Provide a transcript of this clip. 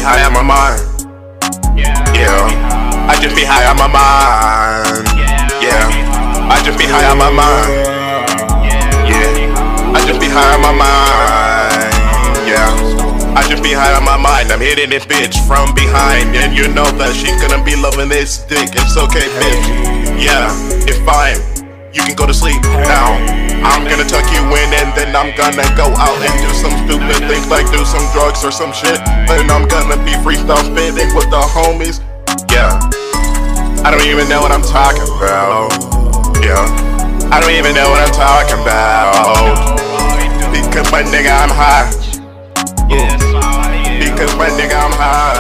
high on my mind. Yeah, I just be high on my mind. Yeah, I just be high on my mind. Yeah, I just be high on my mind. Yeah, I just be high on my mind. I'm hitting this bitch from behind, and you know that she's gonna be loving this dick. It's okay, bitch. Yeah, it's fine. You can go to sleep now. I'm gonna tuck you in, and then I'm gonna go out and do some stupid things, like do some drugs or some shit. Then I'm gonna be freestyle spitting with the homies. Yeah, I don't even know what I'm talking about. Yeah, I don't even know what I'm talking about. Because my nigga I'm high. Because my nigga I'm high.